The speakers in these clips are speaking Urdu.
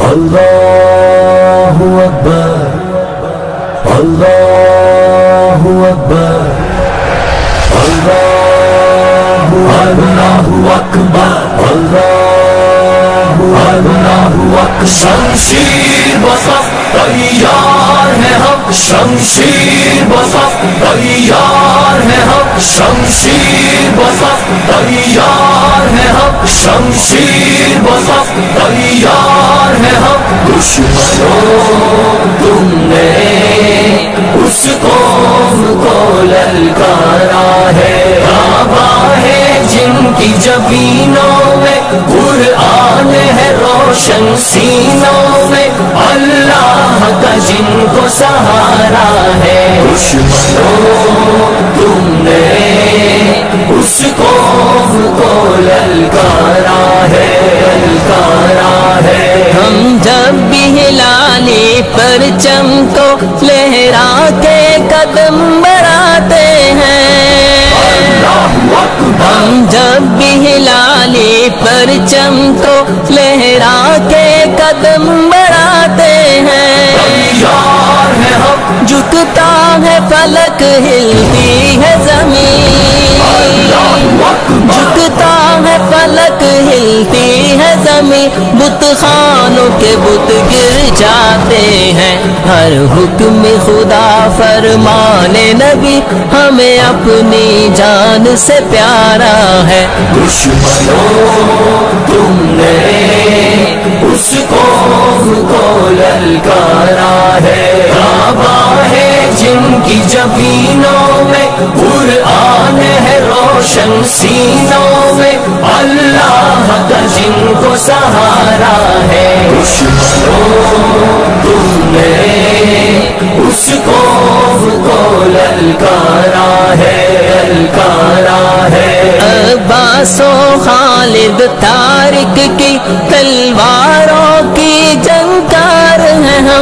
اللہ اکبر اللہ اکبر اللہ اکبر اللہ اکبر شمشیر بصف تیار ہے ہم شمشیر بصف تیار ہے ہم شمشیر بصف تیار ہے ہم شمشیر بصف تیار ہے ہم دشمنوں تم نے اس قوم کو للکارا ہے کعبہ ہے جن کی جبینوں میں قرآن ہے روشن سینوں میں اللہ کا جن کو سہارا ہے دشمنوں تم نے اس قوم کو للکارا ہے ہم جب بھی ہلالی پرچم کو لہرا کے قدم بڑھاتے ہیں ہم جب بھی ہلالی پرچم کو لہرا کے قدم بڑھاتے ہیں جھکتا ہے فلک ہلتی ہے زمین جھکتا ہے فلک ہلتی ہے زمین بت خانوں کے بت گر جاتے ہیں ہر حکم خدا فرمان نبی ہمیں اپنی جان سے پیارا ہے دشمنوں تم نے اس قوم کو للکارا ہے کعبہ ہے جن کی جبینوں میں قرآن ہے روشن سینوں میں اللہ کا جن کو سہارا ہے دشمنوں تم نے اس قوم کو للکارا ہے عباس و خالد طارق کی تلواروں کی جنگار ہیں ہم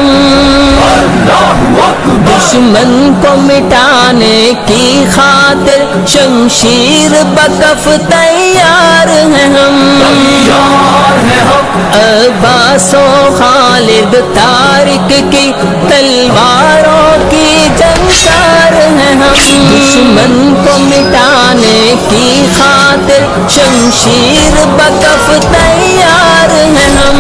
دشمن کو مٹانے کی خاطر شمشیر بکف تیار ہیں ہم عباس و خالد طارق کی تلواروں کی جنگار ہیں ہم دشمن کو مٹانے کی خاطر شمشیر بکف تیار ہیں ہم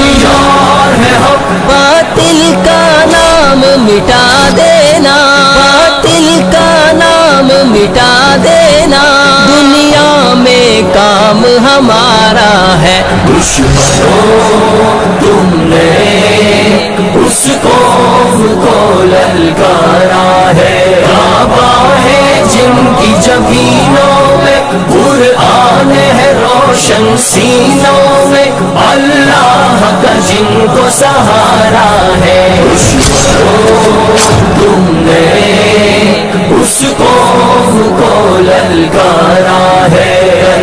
باطل کا نام مٹا دینا باطل کا نام مٹا دینا دنیا میں کام ہمارا ہے دشمنوں تم نے اس قوم کو للکارا ہے کعبہ ہے جن کی جبینوں میں قرآن ہے روشن سینوں میں اللہ کا جن کو سہارا ہے دشمنوں تم نے اس قوم کو للکارا ہے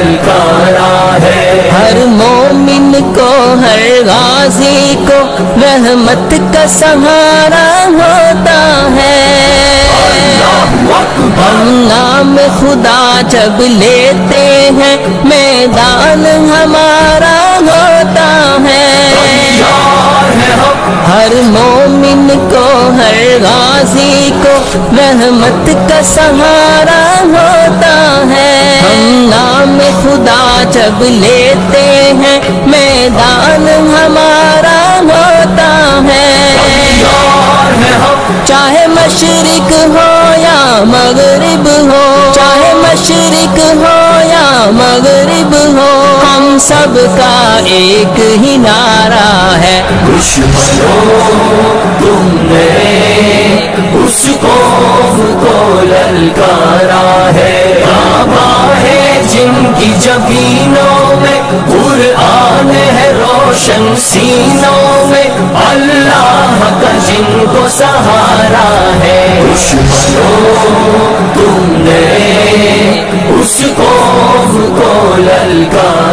ہر مومن کو ہر غازی کو رحمت کا سہارا ہوتا ہے ہم نام خدا جب لیتے ہیں میدان ہمارا ہوتا ہے ہر مومن کو ہر غازی کو رحمت کا سہارا ہوتا ہے ہم نام خدا جب لیتے ہیں میدان ہمارا ہوتا ہے چاہے مشرق ہو یا مغرب ہو چاہے مشرق ہو یا مغرب ہو ہم سب کا ایک ہی نعرہ ہے دشمنوں تم نے اس قوم کو للکارا ہے کعبہ ہے جن کی جبینوں میں قرآن ہے روشن سینوں میں اللہ کا جن کو سہارا ہے دشمنوں تم نے اس قوم کو للکارا